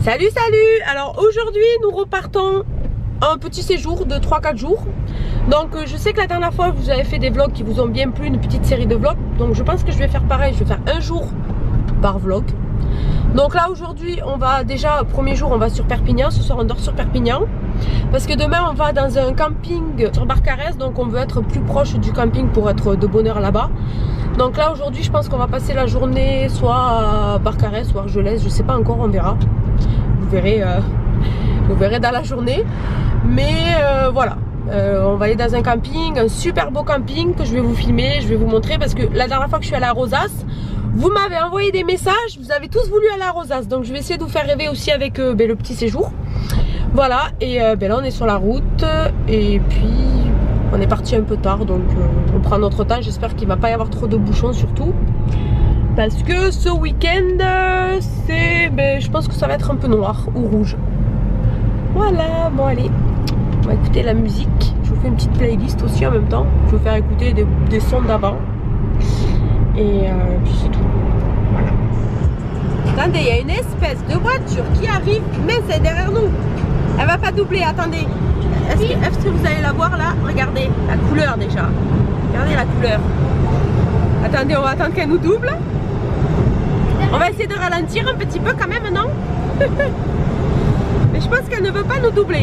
Salut, alors aujourd'hui nous repartons un petit séjour de 3-4 jours. Donc je sais que la dernière fois vous avez fait des vlogs qui vous ont bien plu, une petite série de vlogs. Donc je pense que je vais faire pareil, je vais faire un jour par vlog. Donc là aujourd'hui on va déjà, premier jour on va sur Perpignan, ce soir on dort sur Perpignan. Parce que demain on va dans un camping sur Barcarès, donc on veut être plus proche du camping pour être de bonne heure là-bas. Donc là aujourd'hui je pense qu'on va passer la journée soit à Barcarès, soit à Argelès, je sais pas encore, on verra. Vous verrez dans la journée. Mais voilà, on va aller dans un camping, un super beau camping que je vais vous filmer, je vais vous montrer. Parce que la dernière fois que je suis allée à Rosas, vous m'avez envoyé des messages, vous avez tous voulu aller à Rosas. Donc je vais essayer de vous faire rêver aussi avec le petit séjour. Voilà, et là on est sur la route. Et puis on est parti un peu tard, donc on prend notre temps. J'espère qu'il ne va pas y avoir trop de bouchons surtout. Parce que ce week-end, je pense que ça va être un peu noir ou rouge. Voilà, bon allez, on va écouter la musique. Je vous fais une petite playlist aussi en même temps. Je vais vous faire écouter des sons d'avant. Et puis c'est tout. Voilà. Attendez, il y a une espèce de voiture qui arrive, mais c'est derrière nous. Elle va pas doubler, attendez. Est-ce que vous allez la voir là? Regardez, la couleur déjà. Regardez la couleur. Attendez, on va attendre qu'elle nous double. On va essayer de ralentir un petit peu quand même, non? Mais je pense qu'elle ne veut pas nous doubler.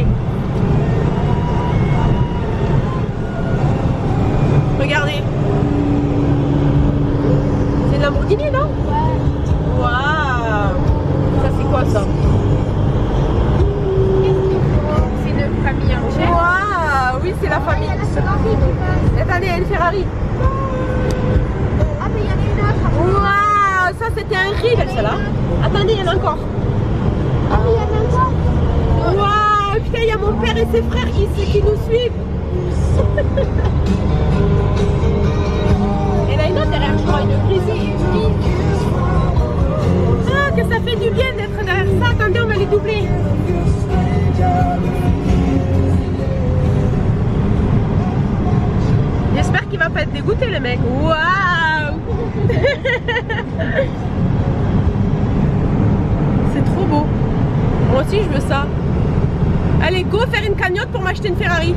Regardez. C'est une Lamborghini, non? Ouais. Waouh. Ça c'est quoi ça? C'est une famille entière. Waouh. Oui, c'est la famille. Attendez, il y a une Ferrari. Ah mais il y en a une autre. Waouh. Ça c'était un rive, celle-là. Attendez, il y en a encore. Ah mais il y en a encore. Waouh, putain, il y a mon père et ses frères qui nous suivent. Et là, une autre derrière, je crois, une grise. Ah, que ça fait du bien d'être derrière ça. Attendez, on va les doubler. J'espère qu'il va pas être dégoûté, le mec. Waouh. C'est trop beau. Moi aussi, je veux ça. Allez, go faire une cagnotte pour m'acheter une Ferrari.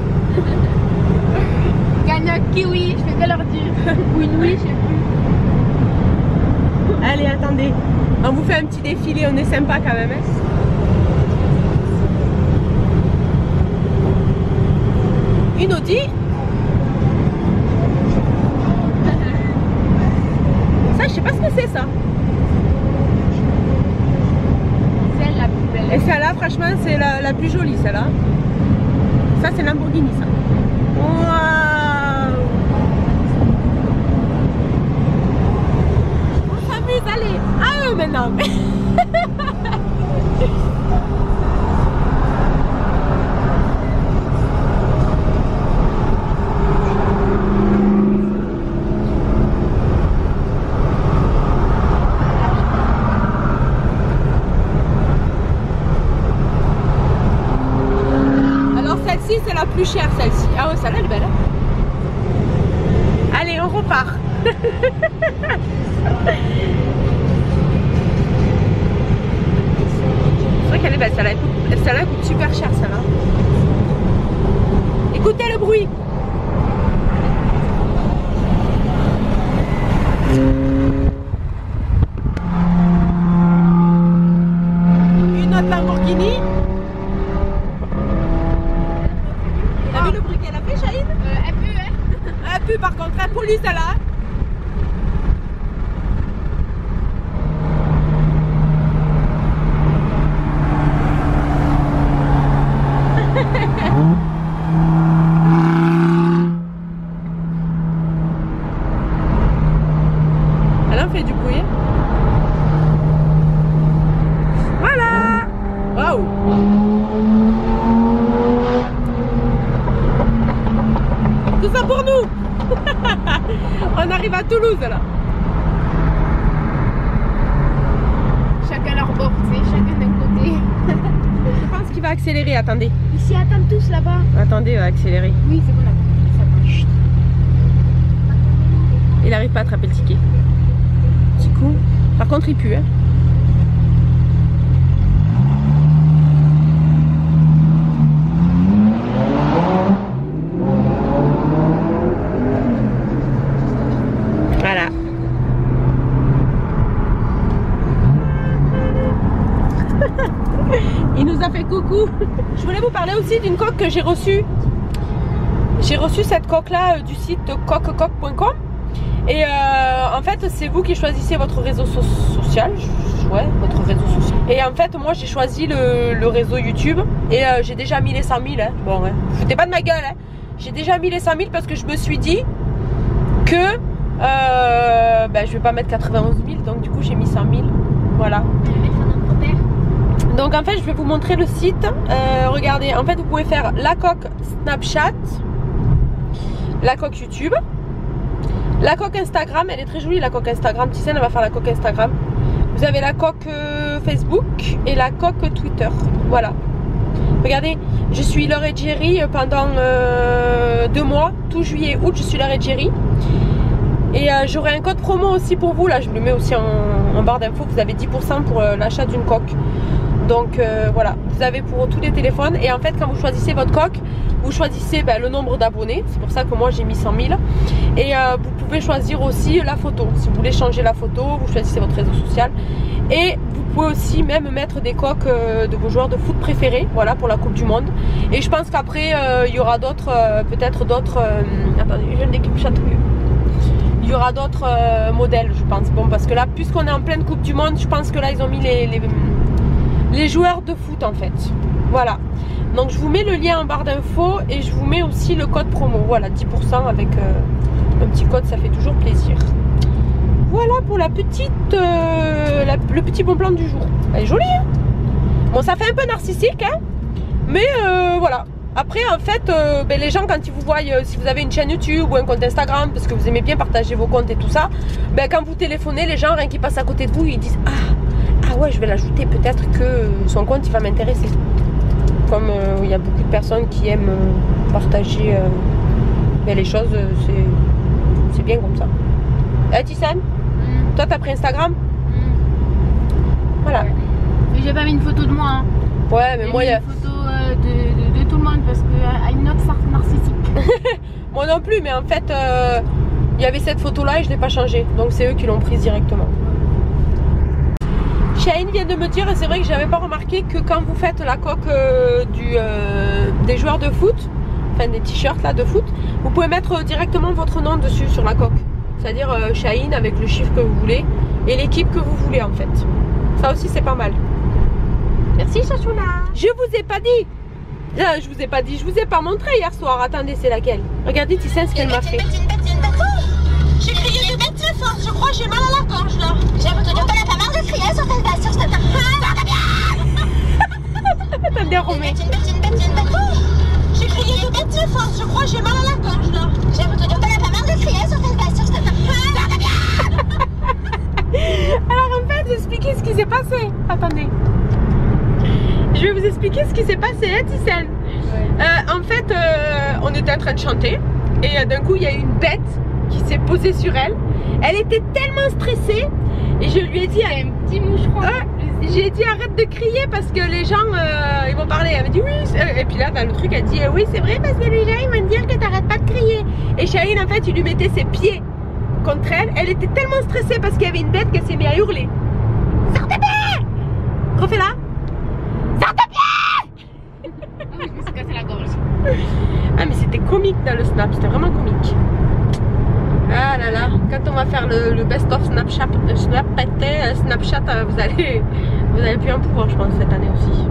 Cagnotte kiwi, je vais bien leur dire. Ou une oui, je sais plus. Allez, attendez. On vous fait un petit défilé, on est sympa quand même. Hein. Une Audi. Ça, je sais pas ce que c'est ça. Celle la plus belle. Et celle-là, franchement, c'est la plus jolie, celle-là. Ça, c'est Lamborghini, ça. Waouh! On s'amuse, allez! À eux maintenant! C'est la plus chère, celle-ci. Ah ouais, celle-là elle est belle. Allez, on repart. C'est vrai qu'elle est belle, celle-là coûte super cher, celle-là. Écoutez le bruit. Une autre Lamborghini. Par contre, la police est là. Elle en fait du bruit. Voilà. Waouh. Tout ça pour nous. On arrive à Toulouse là. Chacun leur bord, c'est chacun d'un côté. Je pense qu'il va accélérer, attendez. Ils s'y attendent tous là-bas. Attendez, il va accélérer. Oui, c'est bon là. Ça marche. Il n'arrive pas à attraper le ticket. Petit coup. Par contre, il pue. Hein. aussi d'une coque que j'ai reçue. J'ai reçu cette coque là du site coquecoque.com. Et en fait c'est vous qui choisissez votre réseau social. Ouais, votre réseau social. Et en fait moi j'ai choisi le réseau YouTube. Et j'ai déjà mis les 100 000 hein. Bon ouais, foutez pas de ma gueule hein. J'ai déjà mis les 100 000 parce que je me suis dit que je vais pas mettre 91 000. Donc du coup j'ai mis 100 000. Voilà. Donc en fait je vais vous montrer le site. Regardez, en fait vous pouvez faire la coque Snapchat, la coque YouTube, la coque Instagram. Elle est très jolie la coque Instagram. Tissane elle va faire la coque Instagram. Vous avez la coque Facebook et la coque Twitter. Voilà. Regardez, je suis Laure et Jerry pendant 2 mois. Tout juillet août je suis Laure et Jerry. Et j'aurai un code promo aussi pour vous. Là je le mets aussi en barre d'infos. Vous avez 10% pour l'achat d'une coque. Donc voilà, vous avez pour tous les téléphones. Et en fait quand vous choisissez votre coque, vous choisissez le nombre d'abonnés. C'est pour ça que moi j'ai mis 100 000. Et vous pouvez choisir aussi la photo. Si vous voulez changer la photo, vous choisissez votre réseau social. Et vous pouvez aussi même mettre des coques de vos joueurs de foot préférés. Voilà, pour la Coupe du Monde. Et je pense qu'après il y aura d'autres, peut-être d'autres... attendez, j'ai une équipe chatouille. Il y aura d'autres modèles je pense. Bon parce que là, puisqu'on est en pleine Coupe du Monde, je pense que là ils ont mis les joueurs de foot en fait. Voilà. Donc je vous mets le lien en barre d'infos et je vous mets aussi le code promo. Voilà, 10% avec un petit code, ça fait toujours plaisir. Voilà pour la petite le petit bon plan du jour. Elle est jolie hein. Bon ça fait un peu narcissique hein. Mais voilà. Après en fait les gens quand ils vous voient, si vous avez une chaîne YouTube ou un compte Instagram, parce que vous aimez bien partager vos comptes et tout ça, quand vous téléphonez, les gens rien qui passent à côté de vous, ils disent ah ouais je vais l'ajouter, peut-être que son compte il va m'intéresser. Comme il y a beaucoup de personnes qui aiment partager les choses, c'est bien comme ça. Tissane, toi t'as pris Instagram? Voilà. Mais j'ai pas mis une photo de moi hein. Ouais mais moi il y a une photo de tout le monde parce que une autre narcissique. Moi non plus, mais en fait il y avait cette photo là et je l'ai pas changée. Donc c'est eux qui l'ont prise directement. Shane vient de me dire, et c'est vrai que j'avais pas remarqué, que quand vous faites la coque des joueurs de foot, enfin des t-shirts là de foot, vous pouvez mettre directement votre nom dessus sur la coque. C'est-à-dire Shane avec le chiffre que vous voulez et l'équipe que vous voulez en fait. Ça aussi c'est pas mal. Merci Chachouna. Je vous ai pas dit. Je vous ai pas dit, je vous ai pas montré hier soir. Attendez, c'est laquelle? Regardez Tissane ce qu'elle m'a fait. J'ai crié de bête très fort, je crois que j'ai mal à la gorge là. J'ai retenu pas la marre de crier sur ta base, sur cette T'as bien remis. J'ai crié de bête très fort, je crois que j'ai mal à la gorge là. J'ai retenu pas la marre de crier sur ta base, sur cette Alors en fait, j'expliquais ce qui s'est passé. Attendez. Je vais vous expliquer ce qui s'est passé, hein, Tissane. Ouais. En fait, on était en train de chanter et d'un coup, il y a une bête qui s'est posée sur elle. Elle était tellement stressée et je lui ai dit un petit moucheron. J'ai dit arrête de crier parce que les gens ils vont parler. Elle m'a dit oui. Et puis là dans le truc elle dit oui c'est vrai parce que les gens ils vont dire que t'arrêtes pas de crier. Et Shahine en fait il lui mettait ses pieds contre elle. Elle était tellement stressée parce qu'il y avait une bête qu'elle s'est mise à hurler. Sors tes pieds. Refais-la. Sors tes pieds. Je me suis cassé la gorge. Ah mais c'était comique dans le snap, c'était vraiment comique. Ah là là, quand on va faire le best-of Snapchat, vous allez plus en pouvoir je pense cette année aussi.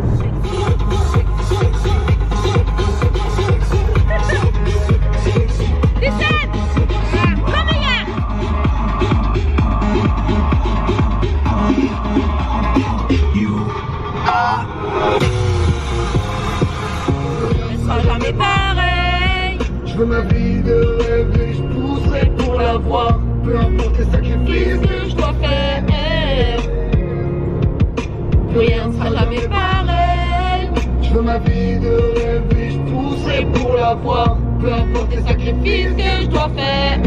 Jamais pareil. Je veux ma vie de rêve et je pousserai pour l'avoir. Peu importe les sacrifices que je dois faire. Plus rien ne sera jamais pareil. Je veux ma vie de rêve et je pousserai pour l'avoir. Peu importe les sacrifices que je dois faire.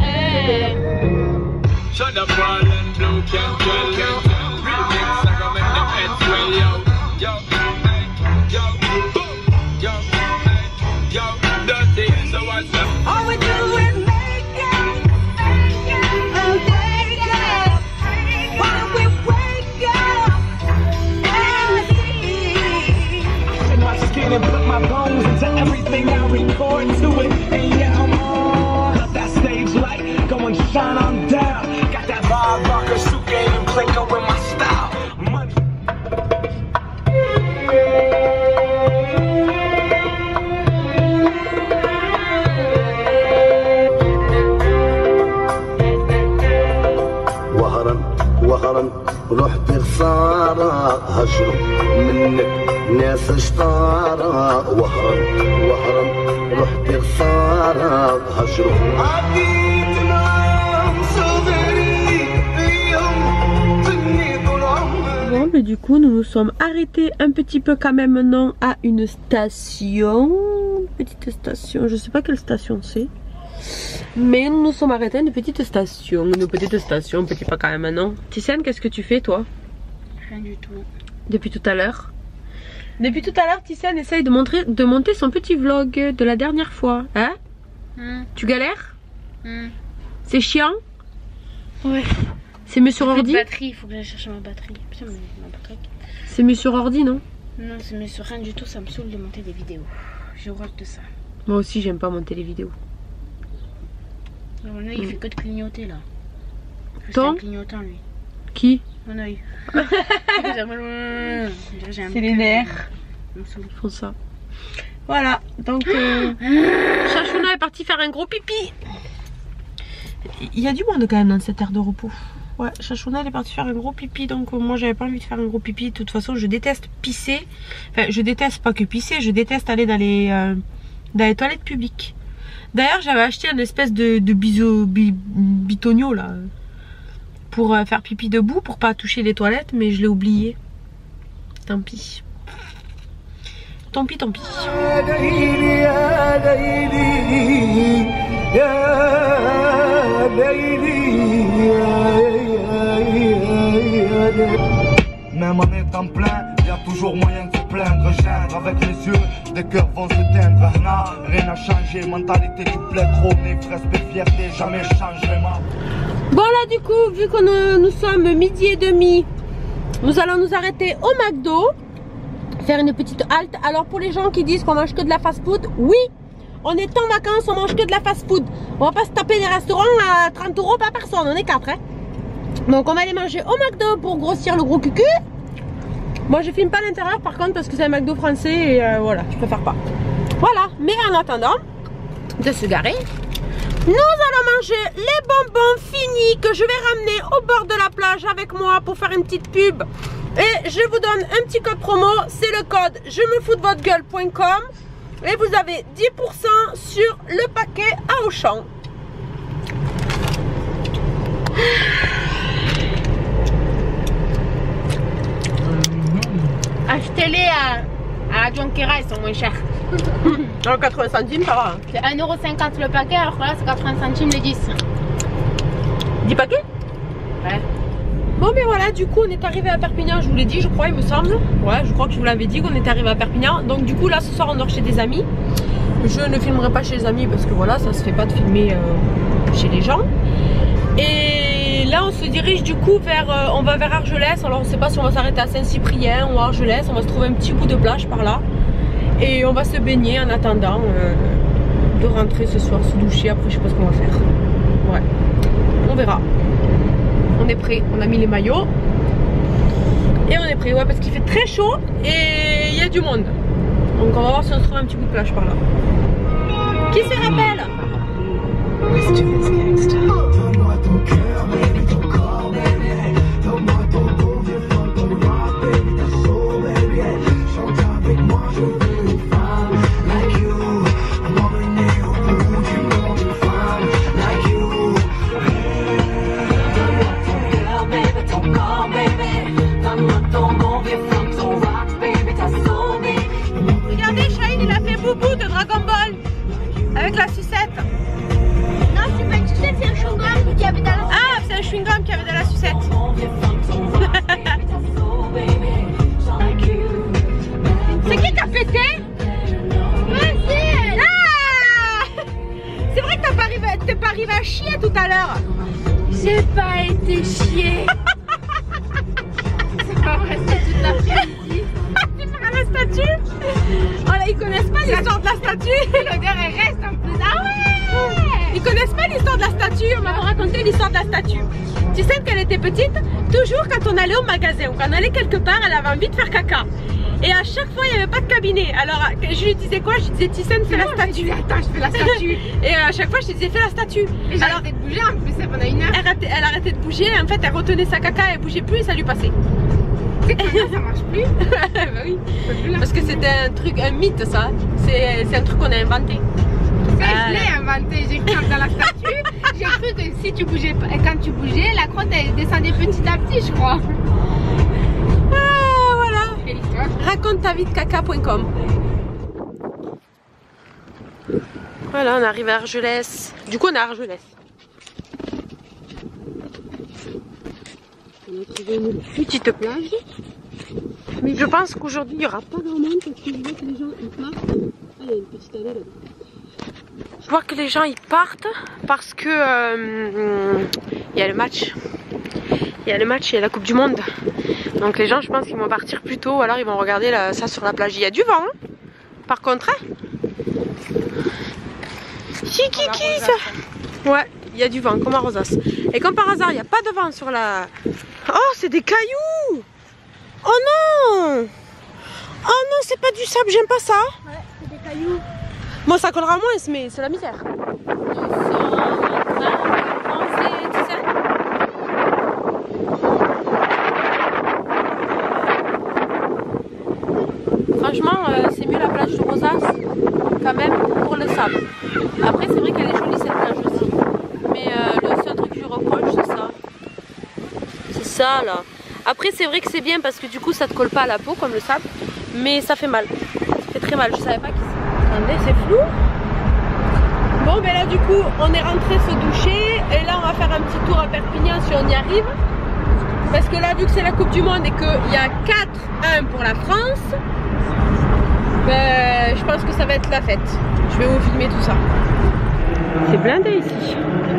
Shut up, all and blue can tell you. Remix, I go make them heads swell, yo. Yo, yo, yo, yo, dirty, so what's up? All we do is make it, and wake up. Why don't we wake up and see? In my skin and put my bones into forward to it. And yeah, I'm on up that stage light, going shine on down. Got that vibe rocker, suit game and Plinko with my style. Money. وهرا رحت خسارة هجروا منك ناس شطارة وهرا رحت خسارة هجروا عديت معاهم صغري اليوم تني طول عمري. Bon, mais du coup, nous nous sommes arrêtés un petit peu quand même maintenant à une station. Petite station, je sais pas quelle station c'est. Mais nous nous sommes arrêtés à une petite station. Petit pas quand même maintenant. Ticiane, qu'est-ce que tu fais toi? Rien du tout. Depuis tout à l'heure. Depuis tout à l'heure, Ticiane essaye de monter son petit vlog de la dernière fois. Hein? Tu galères? C'est chiant? Ouais. C'est mieux sur ordi? Batterie, il faut que j'aille chercher ma batterie. Putain, ma batterie. C'est mieux sur ordi, non? Non, c'est mieux sur rien du tout, ça me saoule de monter des vidéos. J'ai horreur de ça. Moi aussi, j'aime pas monter les vidéos. Mon œil, il fait que de clignoter là. C'est Ton? un clignotant lui. Qui? Mon œil. C'est les nerfs. Ils font ça. Voilà, donc Chachouna est parti faire un gros pipi. Il y a du monde quand même dans cette aire de repos. Ouais, Chachouna elle est partie faire un gros pipi, donc moi j'avais pas envie de faire un gros pipi. De toute façon, je déteste pisser. Enfin, je déteste pas que pisser, je déteste aller dans les toilettes publiques. D'ailleurs, j'avais acheté une espèce de bitonio là pour faire pipi debout, pour pas toucher les toilettes, mais je l'ai oublié. Tant pis. Tant pis, tant pis. Même en étant plein, y a toujours moyen de se plaindre. Geindre avec les yeux, des cœurs vont s'éteindre. Rien n'a changé, mentalité qui plaît trop. Mes respect, fierté, jamais changement. Bon là du coup, vu que nous sommes 12h30, nous allons nous arrêter au McDo, faire une petite halte. Alors pour les gens qui disent qu'on mange que de la fast food, oui, on est en vacances, on mange que de la fast food. On va pas se taper des restaurants à 30 € par personne, on est 4 hein. Donc on va aller manger au McDo pour grossir le gros cucu. Moi je filme pas l'intérieur par contre parce que c'est un McDo français et voilà, je préfère pas. Voilà, mais en attendant de se garer, nous allons manger les bonbons finis que je vais ramener au bord de la plage avec moi pour faire une petite pub. Et je vous donne un petit code promo, c'est le code je me fous de votre gueule.com et vous avez 10% sur le paquet à Auchan. Achetez-les à Junquera, ils sont moins chers. En 80 centimes, ça va. C'est 1,50 € le paquet, alors que là c'est 80 centimes les 10. 10 paquets? Ouais. Bon mais voilà, du coup on est arrivé à Perpignan, je vous l'ai dit je crois, il me semble. Ouais, je crois que je vous l'avais dit qu'on est arrivé à Perpignan. Donc du coup là ce soir on dort chez des amis. Je ne filmerai pas chez les amis parce que voilà, ça se fait pas de filmer chez les gens. Et là on se dirige du coup vers, on va vers Argelès. Alors on sait pas si on va s'arrêter à Saint-Cyprien ou à Argelès. On va se trouver un petit bout de plage par là. Et on va se baigner en attendant de rentrer ce soir, se doucher. Après je sais pas ce qu'on va faire. Ouais, on verra. On est prêt, on a mis les maillots. Et on est prêt, ouais, parce qu'il fait très chaud et il y a du monde. Donc on va voir si on se trouve un petit bout de plage par là. Qui se rappelle? Donne-moi ton cœur, baby, ton corps, baby. Donne-moi ton bon vieux funk, ton rock, baby, ta soul, baby. Chante avec moi, je veux une femme like you. M'emmener au bout du monde, une femme like you. Donne-moi ton cœur, baby, ton corps, baby. Donne-moi ton bon vieux funk, ton rock, baby, ta soul, baby. Regardez, Shahid il a fait boubou de Dragon Ball avec la sucette. Non, c'est pas une sucette, c'est un chewing-gum qui avait dans la... Ah, c'est un chewing-gum qui avait dans la sucette. C'est qui qui a pété? Ouais, c'est elle. Ah, c'est vrai que t'es pas arrivé à chier tout à l'heure. J'ai pas été chier. C'est pas vrai, c'est toute l'après-midi. Tu feras la statue? Oh là, ils connaissent pas l'histoire de la statue. L'odeur statue, on va vous raconter l'histoire de la statue. Tu sais qu'elle était petite, toujours quand on allait au magasin ou quand on allait quelque part, elle avait envie de faire caca. Et à chaque fois, il n'y avait pas de cabinet. Alors, je lui disais quoi? Je lui disais, Thyssen, fais la statue. Attends, je fais la statue. Et à chaque fois, je lui disais, fais la statue. Et j'ai arrêté de bouger en plus pendant une heure. Elle arrêtait de bouger, en fait, elle retenait sa caca, elle bougeait plus et ça lui passait. C'est que ça marche plus. Bah oui. Parce que c'était un truc, un mythe ça. C'est un truc qu'on a inventé. Je l'ai inventé, j'ai cru dans la statue. J'ai cru que si tu bougeais, quand tu bougeais, la crotte elle descendait petit à petit, je crois. Ah voilà. Quelle histoire. Raconte ta vie de caca.com. Voilà, on arrive à Argelès. Du coup, on est à Argelès. On a trouvé une petite plage. Mais je pense qu'aujourd'hui, il n'y aura pas grand monde parce que je vois que les gens ils partent. Ah, il y a une petite allée là-bas. Je vois que les gens ils partent parce que il y a le match. Il y a le match, il y a la Coupe du Monde. Donc les gens, je pense qu'ils vont partir plus tôt. Alors ils vont regarder ça sur la plage. Il y a du vent, hein, par contre. Hein, Chikiki, ça. Ouais, il y a du vent comme à Rosas. Et comme par hasard, il n'y a pas de vent sur la... Oh, c'est des cailloux. Oh non. Oh non, c'est pas du sable, j'aime pas ça. Ouais, c'est des cailloux. Bon, ça collera moins, mais c'est la misère. Franchement, c'est mieux la plage de Rosas quand même pour le sable. Après, c'est vrai qu'elle est jolie cette plage aussi. Mais le seul truc que je reproche, c'est ça. C'est ça là. Après, c'est vrai que c'est bien parce que du coup, ça te colle pas à la peau comme le sable. Mais ça fait mal. Ça fait très mal. Je savais pas qui c'est. Attendez, c'est flou. Bon, ben là, du coup, on est rentré se doucher. Et là, on va faire un petit tour à Perpignan si on y arrive. Parce que là, vu que c'est la Coupe du Monde et qu'il y a 4-1 pour la France, ben, je pense que ça va être la fête. Je vais vous filmer tout ça. C'est blindé ici.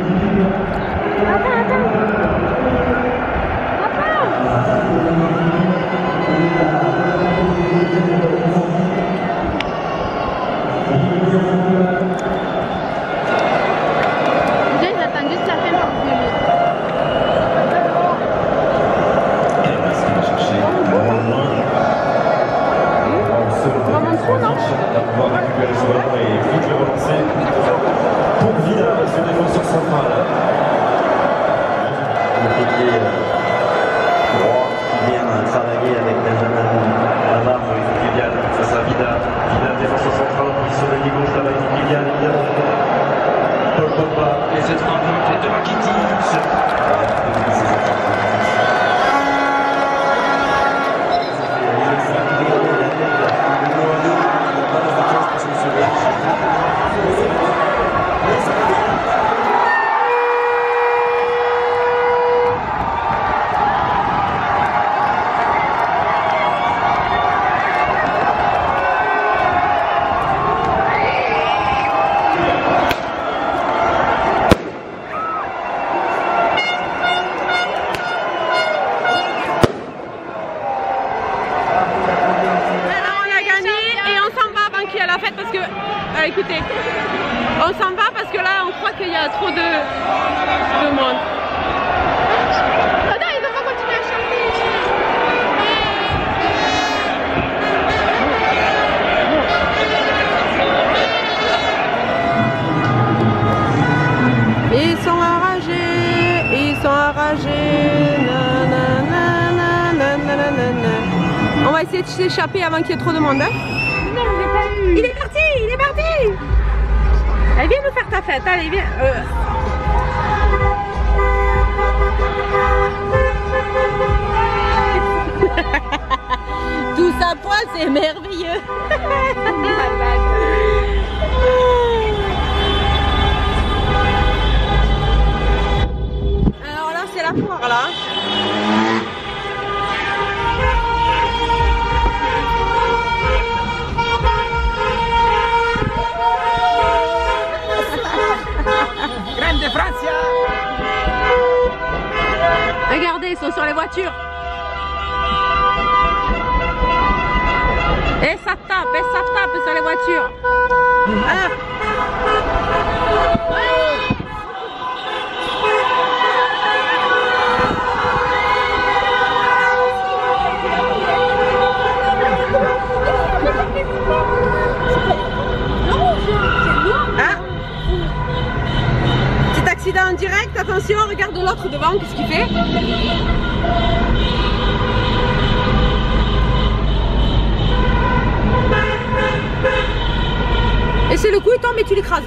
J'attends juste la fin pour violer. Vraiment trop, non? Pouvoir récupérer ce ballon et vite le relancer pour Vidal, ce défenseur central. Le pied droit qui vient travailler avec Benjamin Lamar, Kylian, face à Vidal. Vidal, défenseur central, en position de gauche, là-bas, il dit Kylian, évidemment. Paul Pogba, et cette frappe de Rakitic. Écoutez, on s'en va parce que là on croit qu'il y a trop de monde. Oh non, il ne va pas continuer à chanter. Ils sont enragés, ils sont enragés. On va essayer de s'échapper avant qu'il y ait trop de monde. Hein. Non, j'ai pas eu. Il est parti, il est parti. Allez, viens nous faire ta fête, allez, viens. Tout ça poil, c'est merveilleux. Alors là, c'est la foire, là. Grande Francia! Regardez, ils sont sur les voitures. Et ça tape sur les voitures. Ah. attention, regarde l'autre devant, qu'est-ce qu'il fait? Et c'est le coup, il tombe et tu l'écrases.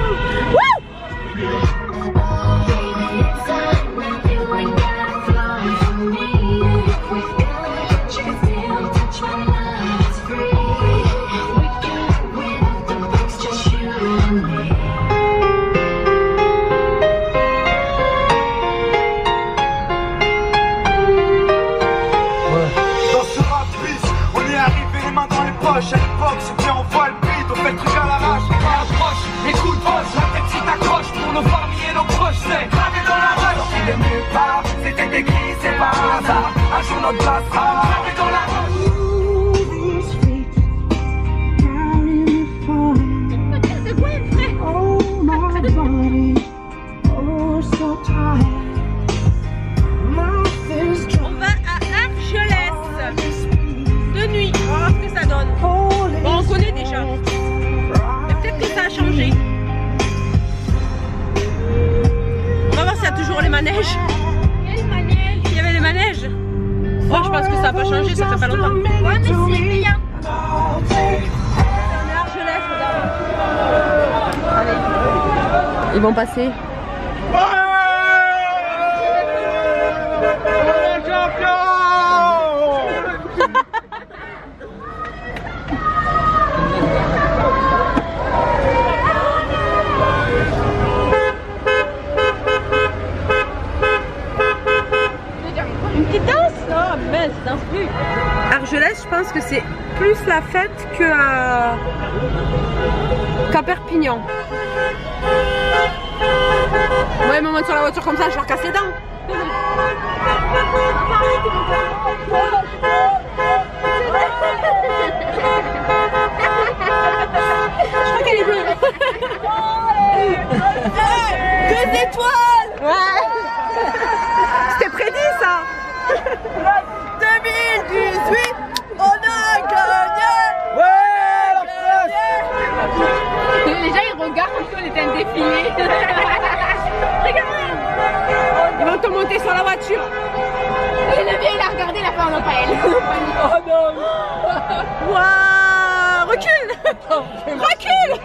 À l'époque, c'était en voile vide, on fait le truc à l'arrache, on approche, les coups de poche, la tête si t'accroches pour nos familles et nos proches, c'est gravé dans la rue. Sorti de nulle part, c'était écrit, c'est pas un hasard, un jour notre place sera gravé dans la rue. On va à Argelès de nuit, on va voir ce que ça donne. Bon, on connaît déjà, mais peut-être que ça a changé. On va voir s'il y a toujours les manèges. Il y avait les manèges. Moi je pense que ça n'a pas changé, ça fait pas longtemps. Ouais, mais c'est bien. Argelès, regarde. Allez. Ils vont passer. Une petite danse? Non, mais c'est danse plus. Argelès, je pense que c'est plus la fête qu'à Perpignan. Ouais, me monte sur la voiture comme ça, je leur casse les dents. Je crois qu'elle est bleue. Deux étoiles. Ouais. C'était prédit ça. 2018, on a gagné. Ouais, la France. Les gens ils regardent comme si on était un défilé. Regarde. Ils vont te monter sur la voiture. Et le vieux il a regardé, il a fait un pas elle. Oh non. Waouh, recule. Recule.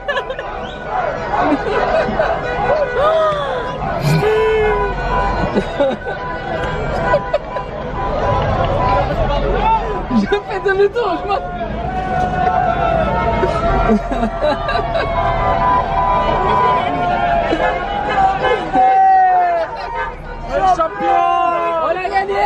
Je fais demi-tour, je m'en... Champion! On a gagné!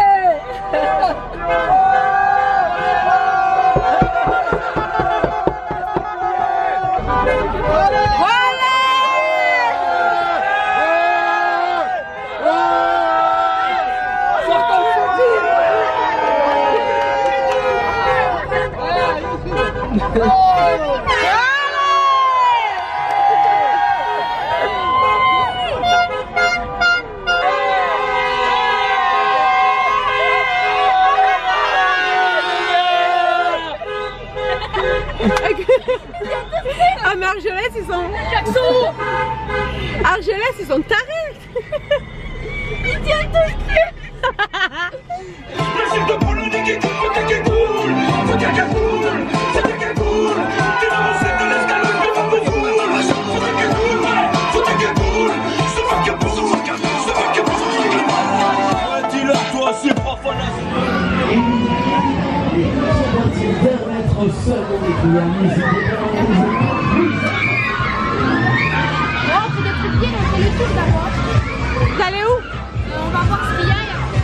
Ah mais Argelès ils sont... Argelès ils sont tarés. Ils tiennent tous plus. Dis-leur toi, c'est pas On fait des trucs bien, on fait le tour d'abord. Vous allez où? On va voir ce qu'il y a et après.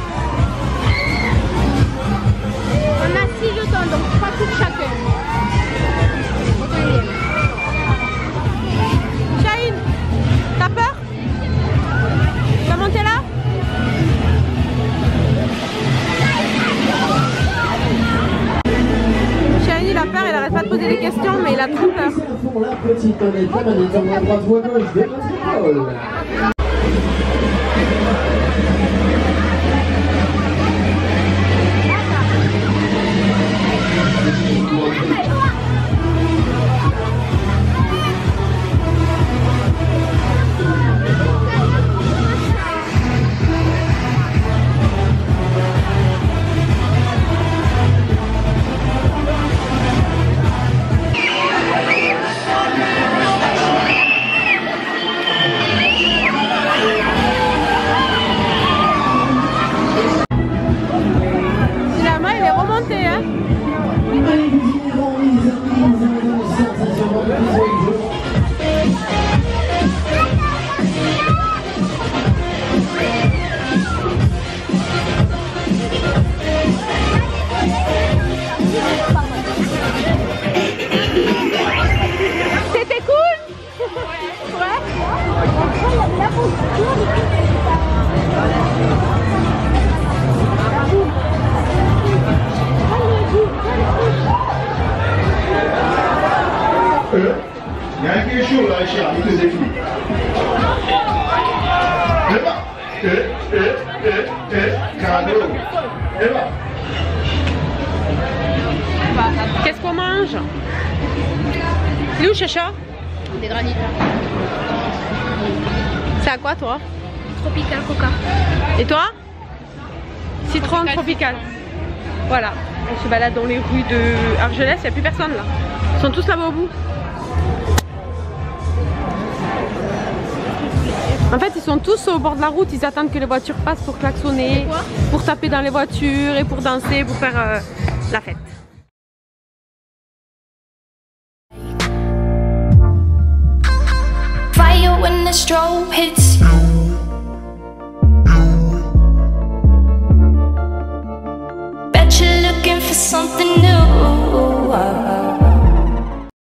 On a 6 jetons, donc 3 tours chacun. Chahine, t'as peur? Tu vas monter là? Chahine il a peur, il arrête pas de poser des questions mais il a trop peur. La petite honnête, la manette en droite ou à gauche de notre école. réagir, à toutes les équipes. Cadeau. Qu'est-ce qu'on mange? Il est où Chacha? Des granites. C'est à quoi toi? Tropical Coca. Et toi? Citron tropical. Voilà, on se balade dans les rues de Argelès, il n'y a plus personne là. Ils sont tous là-bas au bout. En fait, ils sont tous au bord de la route, ils attendent que les voitures passent pour klaxonner, pour taper dans les voitures et pour danser, pour faire la fête. Fire when the strobe hits